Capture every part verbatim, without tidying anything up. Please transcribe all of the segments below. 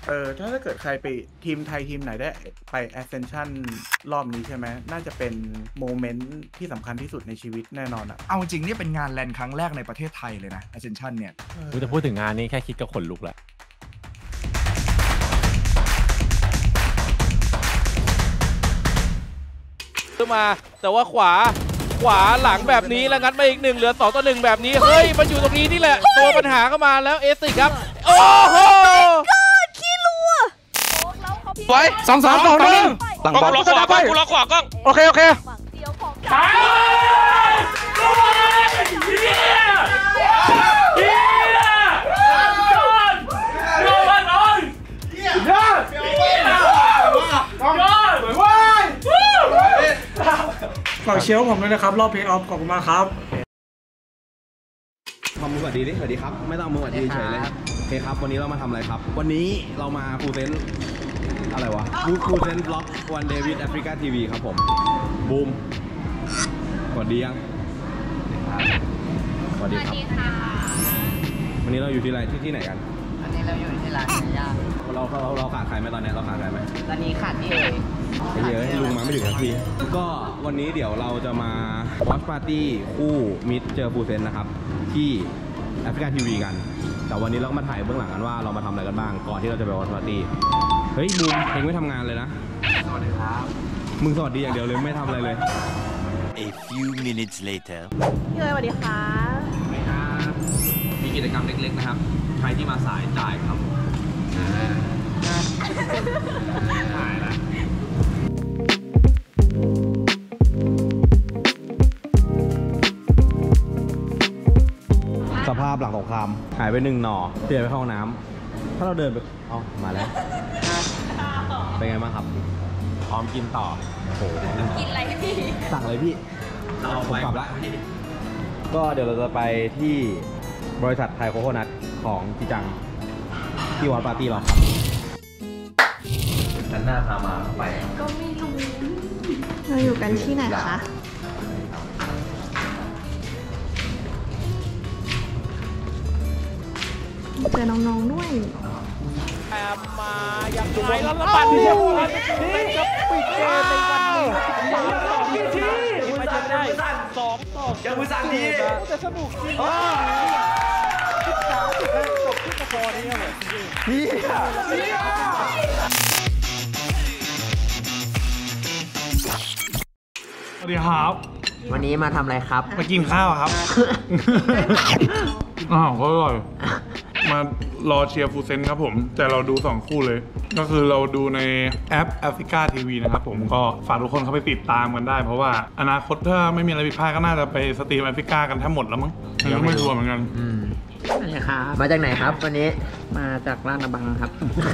เออถ้าถ้าเกิดใครไปทีมไทยทีมไหนได้ไป Ascension รอบนี้ใช่ไหมน่าจะเป็นโมเมนต์ที่สำคัญที่สุดในชีวิตแน่นอนอะเอาจริงเนี่ยเป็นงานแลนด์ครั้งแรกในประเทศไทยเลยนะ Ascension เนี่ยกูจะพูดถึงงานนี้แค่คิดก็ขนลุกแหละขึ้นมาแต่ว่าขวาขวาหลังแบบนี้แล้วงัดมาอีกหนึ่งเหลือสองต่อหนึ่งแบบนี้เฮ้ยมันอยู่ตรงนี้นี่แหละตัวปัญหาเข้ามาแล้วเอสิกครับโอ้โหขี้รัวไว้สองสองต่อหนึ่งหลังบอลล็อกขวาก้องกูล็อกขวาก้องโอเคโอเคฝากเชียร์ผมด้วยนะครับรอบเพลย์ออฟขอบคุณมากครับทำมือสวัสดีดิสวัสดีครับไม่ต้องมือสวัสดีเฉยเลยโอเคครับวันนี้เรามาทำอะไรครับวันนี้เรามาฟูเซนอะไรวะฟูเซนบล็อกวันเดวิดแอฟริกาทีวีครับผมบูมสวัสดียังสวัสดีครับวันนี้เราอยู่ที่ไรที่ที่ไหนกันวันนี้เราอยู่ที่ร้านเนื้อย่างเราเราเราขาดใครไหมตอนนี้เราขาดใครไหมตอนนี้ขาดพี่เอ๋ไอ้เยอะให้ลุงมาไม่ถึงนาทีก็วันนี้เดี๋ยวเราจะมาวอชปาร์ตี้คู่มิดเจอฟูเซนนะครับที่แอฟริกาทีวีกันแต่วันนี้เราก็มาถ่ายเบื้องหลังกันว่าเรามาทำอะไรกันบ้างก่อนที่เราจะไปวอชปาร์ตี้เฮ้ยบูมเองไม่ทำงานเลยนะสวัสดีครับมึงสวัสดีอย่างเดียวเลยไม่ทำอะไรเลย A few minutes later พี่เอ๋สวัสดีค่ะมีกิจกรรมเล็กๆนะครับใครที่มาสายจ่ายครับหายละสภาพหลังสงครามหายไปหนึ่งหน่อเปลี่ยนไปเข้าห้องน้ำถ้าเราเดินไปเอ้ามาแล้วเป็นไงบ้างครับพร้อมกินต่อโอ้โหกินอะไรพี่สั่งเลยพี่ผมกลับละก็เดี๋ยวเราจะไปที่บริษัทไทยโคโคนัทของพี่จังที่วัดปาร์ตี้เราครับชั้นหน้าพามาไปก็ไม่รู้เราอยู่กันที่ไหนคะเจอน้องๆด้วยแอมมาอย่างไรแล้วละบัดที่จะพูดนี่กับปิดเกมในวันนี้สามต่อที่ที่มาจะได้สองต่อยังมือสั่นดีจะสนุกจริงสิบสามสิบห้าจบที่กระพอนี้เลยพี่สวัสดีครับวันนี้มาทำอะไรครับมากินข้าวครับอ้าวอร่อยมารอเชียร์ฟูเซนครับผมแต่เราดูสองคู่เลยก็คือเราดูในแอปแอฟริกาทีวีนะครับผมก็ฝากทุกคนเข้าไปติดตามกันได้เพราะว่าอนาคตถ้าไม่มีอะไรผิดพลาดก็น่าจะไปสตรีมแอฟริกากันทั้งหมดแล้วมั้งยังไม่ชัวร์เหมือนกันนี่ครับมาจากไหนครับวันนี้มาจากลาดกระบังครับ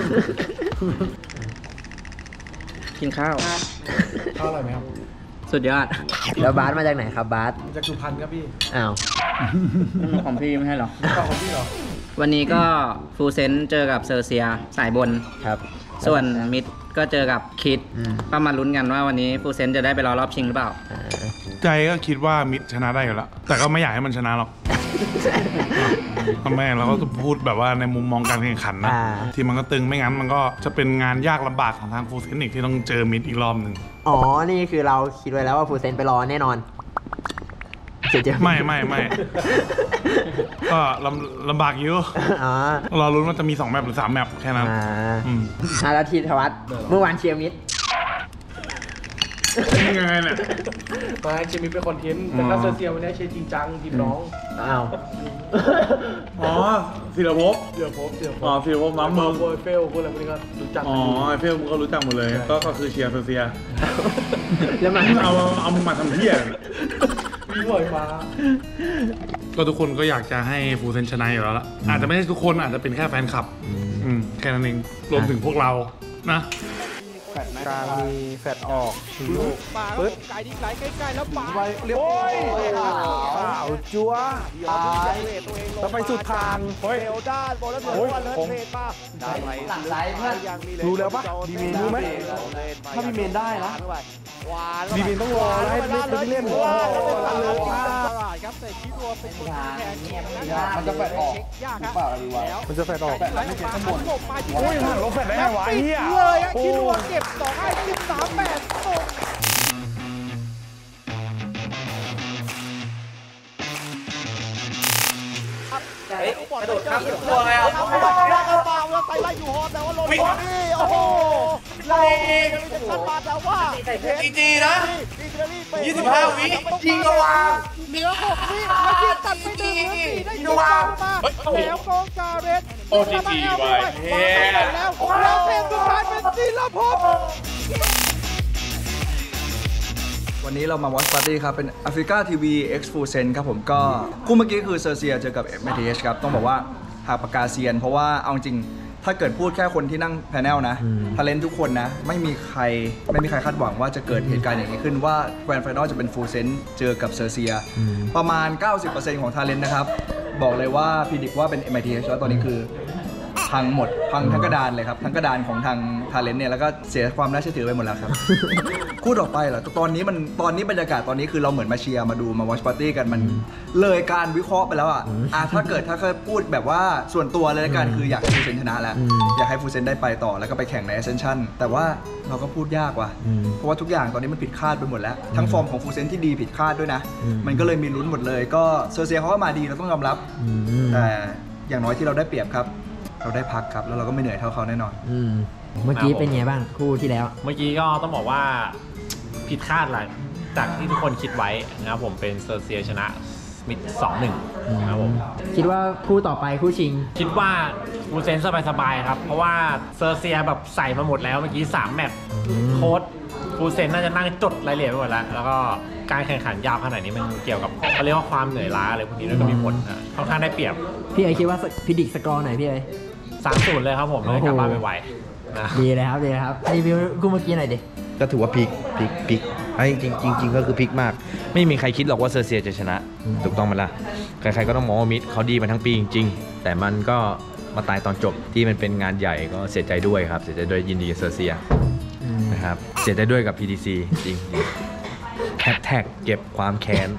กินข้าวข้าวอร่อยไหมครับสุดยอดแล้วบาสมาจากไหนครับบาสจากสุพรรณครับพี่อ้าวของพี่ไม่ใช่หรอของพี่หรอวันนี้ก็ฟูเซนเจอกับเซอร์เซียสายบนครับส่วนมิดก็เจอกับคิดก็มาลุ้นกันว่าวันนี้ฟูเซนจะได้ไปรอรอบชิงหรือเปล่าใจก็คิดว่ามิดชนะได้อยู่แล้วแต่ก็ไม่อยากให้มันชนะหรอกทำไมเราก็จะพูดแบบว่าในมุมมองการแข่งขันนะที่มันก็ตึงไม่งั้นมันก็จะเป็นงานยากลำบากของทางฟูเซนอีกที่ต้องเจอมิดอีกรอบหนึ่งอ๋อนี่คือเราคิดไว้แล้วว่าฟูเซนไปรอแน่นอนไม่ไม่ไม่ก็ลำลำบากเยอะเรารู้ว่าจะมีสองแมปหรือสามแมปแค่นั้นอาราธีธวัฒน์เมื่อวานเชียร์มิดยังไงเนี่ยมาเชียร์มิดเป็นคอนเทนต์แต่ถ้าเซอร์เซียวันนี้เชียร์จริงจังทีมน้องอ้าวอ๋อศิลภพศิลภพศิลภพอ๋อศิลภพน้ำเมืองโบยเฟลพวกอะไรพวกนี้ก็รู้จักอ๋อไอเฟลมึงก็รู้จักหมดเลยก็ก็คือเชียร์เซอร์เซียแล้วมันเอาเอามึงมาทำเพี้ยวิ่งลอยฟ้าก็ทุกคนก็อยากจะให้ฟูเซนชนะอยู่แล้วล่ะอาจจะไม่ใช่ทุกคนอาจจะเป็นแค่แฟนคลับแค่นั้นเองรวมถึงพวกเรานะการมีแฟตอออกมาปึ๊บไก่ดิ้งไหลใกล้ๆแล้วปาไปเรียบร้อยข่าวจัวตายต้องไปสุดทางเฮ้ยเร็วด้านบอลแล้วเหนือวันเลยเทรดมาได้ไหมหลังไหลเพื่อนรู้แล้วปะดีเมนรู้ไหมถ้าดีเมนได้นะดีเมนต้องรอแล้วให้เล่นเล่นหัวเลยครับแต่คิดว่าเป็นคนแทนมันจะแฟดออกหรือเปล่าดีวะมันจะแฟดออกแฟดไม่เก็บข้างบนโอ้ยห่างลงแฟดได้ไงวะเฮียเลยคิดว่าเก็บสองให้สิบสามแปดส่งเฮ้ยกระโดดข้ามตัวไงอ่ะแล้วก็เปล่าแล้วไปไล่อยู่ฮอตแต่ว่าลงนี่โอ้โหไล่จะชัดมาแต่ว่าจีจีนะยี่สิบห้าวิยิงกวางเหนือหกวิแล้วยิงตัดไปหนึ่งเหลือสี่ได้ยิงกวางมาแล้วกองกาเรนโอ้จีจีไปเฮ้ยแล้วแล้วเทมสุดท้ายเป็นศิลภพวันนี้เรามาวอชปาร์ตี้ครับเป็น Africa ที วี X Full Sense ครับผมก็คู่เมื่อกี้คือเซอร์เซียเจอกับ เอ็ม ที เอช ครับต้องบอกว่าหากปากกาเซียนเพราะว่าเอาจริงถ้าเกิดพูดแค่คนที่นั่งแพนเนลนะทาเลนต์ทุกคนนะไม่มีใครไม่มีใครคาดหวังว่าจะเกิดเหตุการณ์อย่างนี้ขึ้นว่าแกรนด์ไฟนอลจะเป็น Full Sense เจอกับเซอร์เซียประมาณ เก้าสิบเปอร์เซ็นต์ ของทาเลนต์นะครับบอกเลยว่าพิดิกว่าเป็น เอ็ม ที เอช แล้วตอนนี้คือพังหมดพังทั้งกระดานเลยครับทั้งกระดานของทางทาเลนต์เนี่ยแล้วก็เสียความน่าเชื่อถือไปหมดแล้วครับ คู่ต่อไปเหรอตอนนี้มันตอนนี้บรรยากาศตอนนี้คือเราเหมือนมาเชียร์มาดูมาวอชปาร์ตี้กันมันเลยการวิเคราะห์ไปแล้วอ่ะอ่ะถ้าเกิดถ้าเคยพูดแบบว่าส่วนตัวเลยละกันคืออยากให้ฟูเซนชนะแล้วอยากให้ฟูเซนได้ไปต่อแล้วก็ไปแข่งใน Ascension แต่ว่าเราก็พูดยากว่ะเพราะว่าทุกอย่างตอนนี้มันผิดคาดไปหมดแล้วทั้งฟอร์มของฟูเซนที่ดีผิดคาดด้วยนะมันก็เลยมีลุ้นหมดเลยก็เซอร์เซียเขาก็มาดีเราต้องยอมรับแต่อย่างน้อยที่เราได้เปรียบครับเราได้พักครับแล้วเราก็ไม่เหนื่อยเท่าเขาแน่นอนอืมเมื่อกี้เป็นไงบ้างคู่ที่แล้วเมื่อกี้ก็ต้องบอกว่าผิดคาดแหละจากที่ทุกคนคิดไว้นะครับผมเป็นเซอร์เซียชนะมิด สองหนึ่ง นะครับผมคิดว่าคู่ต่อไปคู่ชิงคิดว่าฟูเซนสบายๆครับเพราะว่าเซอร์เซียแบบใส่มาหมดแล้วเมื่อกี้สามแมตช์โค้ชฟูเซนน่าจะนั่งจดรายละเอียดไปหมดแล้วแล้วก็การแข่งขันยาวขนาดนี้มันเกี่ยวกับเขาเรียกว่าความเหนื่อยล้าอะไรพวกนี้ด้วยก็มีผลนะค่อนข้างได้เปรียบพี่เอ๋คิดว่าพิดิกสกอร์ไหนพี่เอ๋สามศูนย์เลยครับผมเลยกลับบ้านไปไวนะดีเลยครับดีเลยครับรีวิวคู่เมื่อกี้หน่อยดิก็ถือว่าพลิกพลิกพลิกจริงจริงจริงก็คือพลิกมากไม่มีใครคิดหรอกว่าเซอร์เซียจะชนะถูกต้องไหมล่ะใครๆก็ต้องมองว่ามิดเขาดีมาทั้งปีจริงๆแต่มันก็มาตายตอนจบที่มันเป็นงานใหญ่ก็เสียใจด้วยครับเสียใจด้วยยินดีกับเซอร์เซียนะครับเสียใจด้วยกับ พี ที ซี จริงแฮชแท็กเก็บความแค้น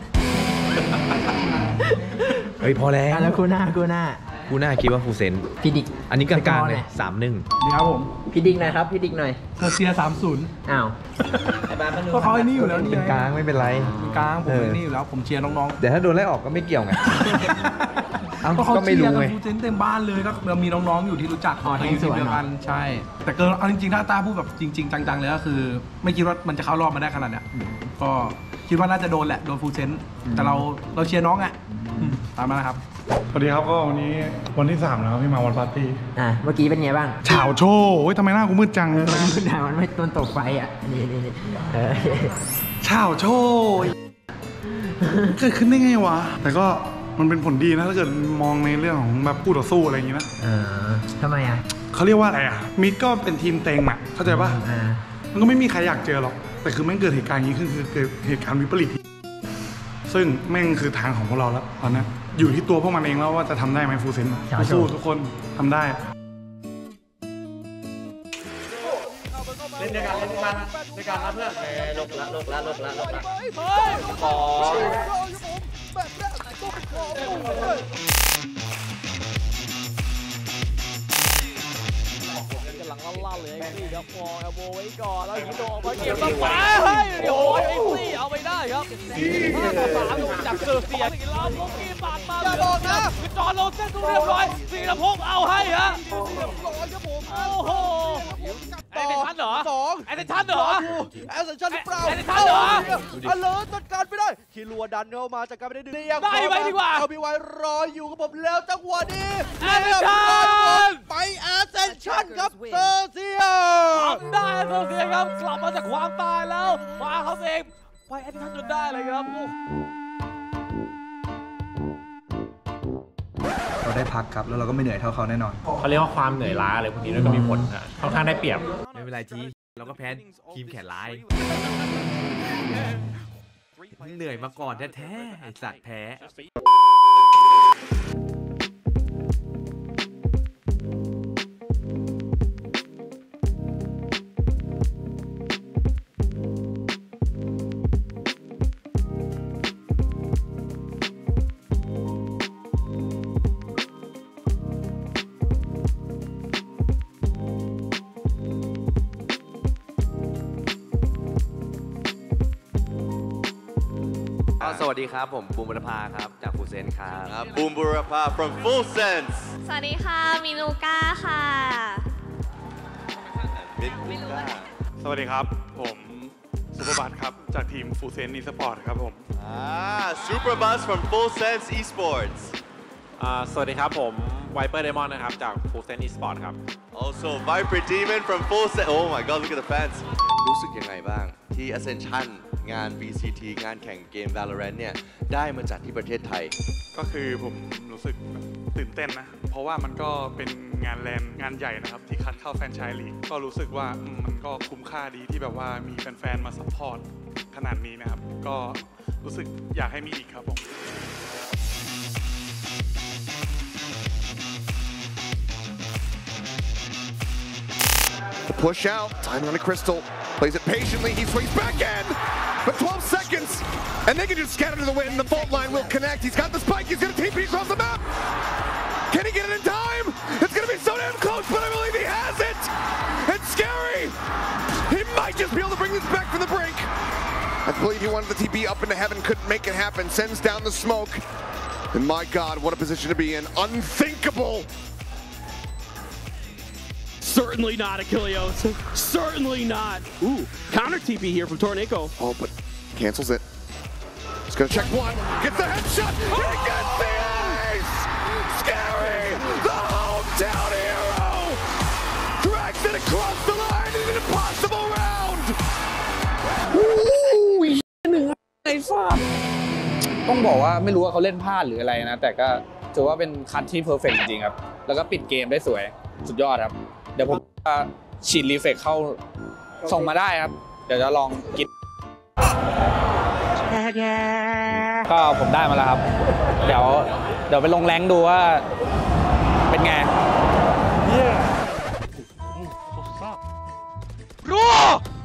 เฮ้ยพอแล้วแล้วคู่หน้าคู่หน้ากูน่าคิดว่าฟูเซนพิดิกอันนี้กลางๆเลยสามหนึ่งดีครับผมพิดิกหน่อยครับพิดิกหน่อยเซอร์เซียสามศูนย์อ้าวก็เขาไอ้นี่อยู่แล้วนี่เป็นกลางไม่เป็นไรกลางผมไอ้นี่อยู่แล้วผมเชียร์น้องๆแต่ถ้าโดนไล่ออกก็ไม่เกี่ยวไงก็เขาเชียร์กับฟูเซนเต็มบ้านเลยก็เรามีน้องๆอยู่ที่รู้จักอ๋อทีมเดียวกันใช่แต่เกินเอาจริงๆถ้าตาพูดแบบจริงๆจังๆเลยก็คือไม่คิดว่ามันจะเข้ารอบมาได้ขนาดเนี้ยก็คิดว่าน่าจะโดนแหละโดนฟูเซนแต่เราเราเชียร์น้องอ่ะตามมานะครับสวัสดีครับก็วันนี้วันที่สามแล้วพี่มาวันปาร์ตี้อ่ะเมื่อกี้เป็นไงบ้างฉาวโชว์เฮ้ยทำไมหน้ากูมืดจังมันมืดหนามันไม่ต้นตกไฟอ่ะนี่นี่นี่ฉาวโชว์เกิดขึ้นได้ไงวะแต่ก็มันเป็นผลดีนะถ้าเกิดมองในเรื่องของแบบคู่ต่อสู้อะไรอย่างนี้นะเออทำไมอ่ะเขาเรียกว่าอะไรอ่ะมิดก็เป็นทีมเต็งอ่ะเข้าใจป่ะมันก็ไม่มีใครอยากเจอหรอกแต่คือแม่งเกิดเหตุการณ์อย่างนี้ขึ้นคือเกิดเหตุการณ์วิปริตซึ่งแม่งคือทางของพวกเราแล้วตอนนี้อยู่ที่ตัวพวกมันเองแล้วว่าจะทำได้ไหมฟูเซนสู้ทุกคนทำได้เล่นด้วยกันเล่นด้วยกันด้วยกันนะเพื่อนลกละลกละลกละลกละขอหลังล่าเลยไอ้ซี่ครับฟอร์เอลโบไว้ก่อนแล้วยิงโดนมาเก็บมาขวาเฮ้ยโอ้ยไอ้ซี่เอาไปได้ครับห้าต่อสามโดนจับเซอร์เซียสี่ล้อมลูกกี้ปาดมาอย่าบอกนะคือจอร์โรเซ่นก็เรียบร้อยสี่ลำพงเอาให้ฮะเรียบร้อยครับผมโอ้โหไอ้เซนชันเหรอสองไอ้เซนชันเหรอไอ้เซนชันหรือเปล่าไอ้เซนชันเหรออเลิร์จัดการไปได้คิรัวดันเข้ามาจากการไปได้ดึงได้ไหมดีกว่าเอาพี่ไว้รออยู่กับผมแล้วจังหวะนี้ไอ้เซนชันไปแอสเซนชันครับเซอร์เซียทำได้เซอร์เซียครับกลับมาจากความตายแล้วมาเขาเองไปแอสเซนชันจนได้เลยครับเราได้พักครับแล้วเราก็ไม่เหนื่อยเท่าเขาแน่นอนเขาเรียกว่าความเหนื่อยล้าอะไรพวกนี้ด้วยก็มีผลค่อนข้างได้เปรียบไม่เป็นไรจีเราก็แพ้ทีมแขนลายเหนื่อยมาก่อนแท้ๆไอ้สัตว์แพ้สวัสดีครับผมบูมบุรพาครับจากฟูเซนครับบูมบุรพา from Full Sense สวัสดีค่ะมิลูก้าค่ะมิลูก้าสวัสดีครับผมซุปเปอร์บัสครับจากทีมฟูเซนอีสปอร์ตครับผมอ่า Super Bus from Full Sense Esports อ่าสวัสดีครับผมไวเปอร์เดมอนนะครับจากฟูเซนอีสปอร์ตครับ Also Viper Demon from Full Sense Oh my god look at the fans รู้สึกยังไงบ้างที่ Ascension งาน วี ซี ที งานแข่งเกม Valorant เนี่ยได้มาจากที่ประเทศไทยก็คือผมรู้สึกตื่นเต้นนะเพราะว่ามันก็เป็นงานแลนงานใหญ่นะครับที่คัดเข้าแฟรนไชส์ลีกก็รู้สึกว่ามันก็คุ้มค่าดีที่แบบว่ามีแฟนๆมาซัพพอร์ตขนาดนี้นะครับก็รู้สึกอยากให้มีอีกครับผม Push out, time on a crystal, plays it patiently, he swings back in, but twelve seconds, and they can just scatter to the wind, the fault line will connect, he's got the spike, he's gonna T P across the map! Can he get it in time? It's gonna be so damn close, but I believe he has it! It's scary! He might just be able to bring this back from the brink! I believe he wanted the T P up into heaven, couldn't make it happen, sends down the smoke, and my god, what a position to be in, unthinkable! Certainly not, Achilleos. Certainly not. Ooh, counter T P here from Torneko. Oh, but cancels it. He's gonna check one. Gets the headshot. He gets the ace! Scary! The hometown hero! Drags it across the line in an impossible round! Ooh, หนึ่งไอ้ฟ้าต้องบอกว่าไม่รู้ว่าเขาเล่นพลาดหรืออะไรนะแต่ก็ถือว่าเป็นคัทที่เพอร์เฟกต์จริงๆครับแล้วก็ปิดเกมได้สวยสุดยอดครับเดี๋ยวผมจะฉีดรีเฟกเข้าส่งมาได้ครับเดี๋ยวจะลองกินก็ผมได้มาแล้วครับเดี๋ยวเดี๋ยวไปลงแรงดูว่าเป็นไงรัว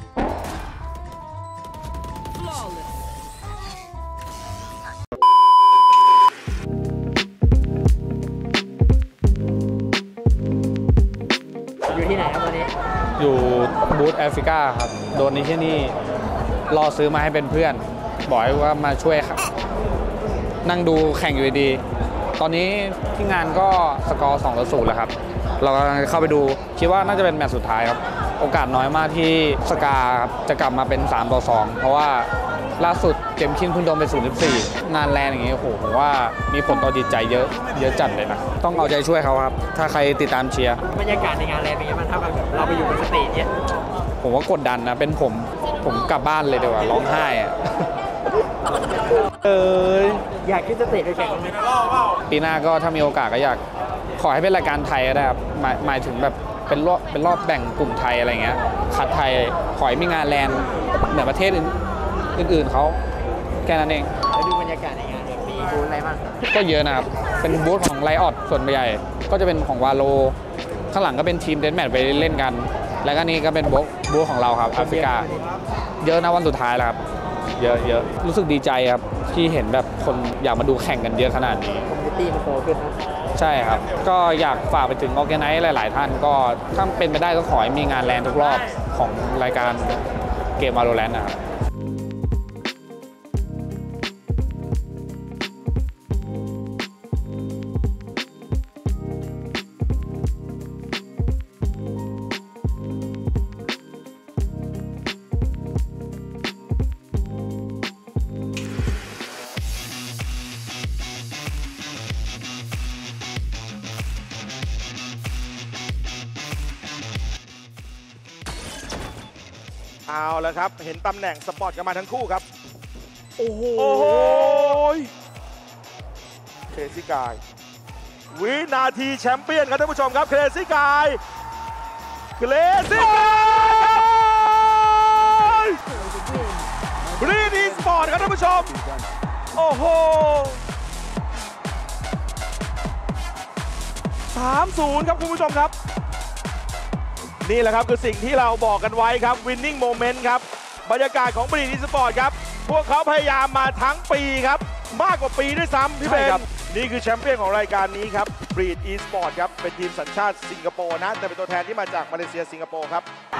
อยู่ที่ไหนครับวันนี้อยู่บูธแอฟริกาครับโดนนี้ที่นี่รอซื้อมาให้เป็นเพื่อนบอกว่ามาช่วยนั่งดูแข่งอยู่ดีตอนนี้ที่งานก็สกอร์สองต่อศูนย์แล้วครับเรากำลังเข้าไปดูคิดว่าน่าจะเป็นแมตช์สุดท้ายครับโอกาสน้อยมากที่สกาจะกลับมาเป็นสามต่อสองเพราะว่าล่าสุดเจมคินเพิ่งโดนไปศูนย์จุดสี่งานแรงอย่างงี้โอ้โหผมว่ามีผลต่อจิตใจเยอะเยอะจัดเลยนะต้องเอาใจช่วยเขาครับถ้าใครติดตามเชียร์บรรยากาศในงานแรงเป็นยังไงบ้างถ้าแบบเราไปอยู่บนสเตจเนี่ยผมว่ากดดันนะเป็นผมผมกลับบ้านเลยดีกว่าร้องไห้อะเอ้ยอยากขึ้นสเตจไปแข่งไหมปีหน้าก็ถ้ามีโอกาสก็อยากขอให้เป็นรายการไทยก็ได้ครับหมายหมายถึงแบบเป็นรอบเป็นรอบแบ่งกลุ่มไทยอะไรเงี้ยคัดไทยขอให้มีงานแลนด์เหนือประเทศอื่นๆเขาแค่นั้นเองแล้วดูบรรยากาศในงานมีบูธอะไรบ้างก็เยอะนะครับเป็นบูธของไลออดส่วนใหญ่ก็จะเป็นของวาโลข้างหลังก็เป็นทีมเดนแมทไปเล่นกันแล้วก็นี่ก็เป็นบูธบูธของเราครับแอฟริกาเยอะนะวันสุดท้ายแล้วครับเยอะเยอะรู้สึกดีใจครับที่เห็นแบบคนอยากมาดูแข่งกันเยอะขนาดนี้คอมมูนิตี้มันโตขึ้นนะใช่ครับก็อยากฝากไปถึงออร์แกไนซ์หลายๆท่านก็ถ้าเป็นไปได้ก็ขอให้มีงานแลนด์ทุกรอบของรายการเกม Valorant นะครับเอาแล้วครับเห็นตำแหน่งสปอร์ตกันมาทั้งคู่ครับโอ้โหเคซี่กายวินาทีแชมเปี้ยนครับท่านผู้ชมครับเคซี่กายเคซี่กายผู้ชม โอ้โห สามศูนย์ ครับคุณผู้ชมครับ นี่แหละครับคือสิ่งที่เราบอกกันไว้ครับ winning moment ครับบรรยากาศของบรีดอีสปอร์ตครับพวกเขาพยายามมาทั้งปีครับมากกว่าปีด้วยซ้ำพี่เบนนี่คือแชมเปี้ยนของรายการนี้ครับบรีดอีสปอร์ตครับเป็นทีมสัญชาติสิงคโปร์นะแต่เป็นตัวแทนที่มาจากมาเลเซียสิงคโปร์ครับ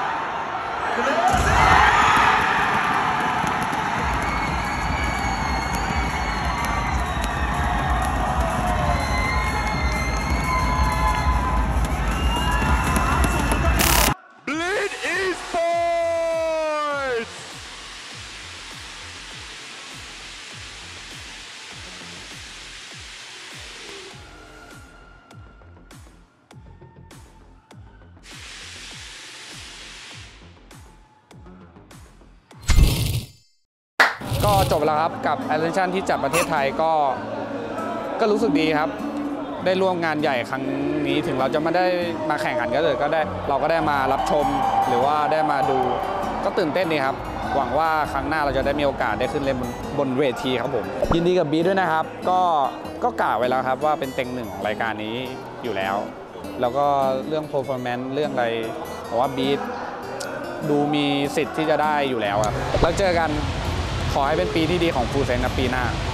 Bleed Esports ก็จบแล้วครับกับ Ascension ที่จัดประเทศไทยก็ก็รู้สึกดีครับ ได้ร่วมงานใหญ่ครั้งนี้ถึงเราจะไม่ได้มาแข่งขันก็เลยก็ได้เราก็ได้มารับชมหรือว่าได้มาดูก็ตื่นเต้นดีครับหวังว่าครั้งหน้าเราจะได้มีโอกาสได้ขึ้นเล่นบนบนเวทีครับผมยินดีกับบีด้วยนะครับก็ก็กล่าวไว้แล้วครับว่าเป็นเต็งหนึ่งรายการนี้อยู่แล้วแล้วก็เรื่อง performance เรื่องอะไรเพราะว่าบีดูมีสิทธิ์ที่จะได้อยู่แล้วครับแล้วเจอกันขอให้เป็นปีที่ดีของฟูเซนนะปีหน้า